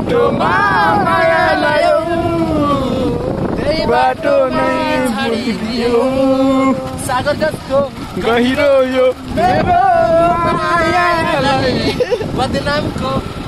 बाटोमा माया लायौ त्यही बाटो नै छाडिदियो सागर जस्तो गहिरो यो मेरो मायालाई बदनामको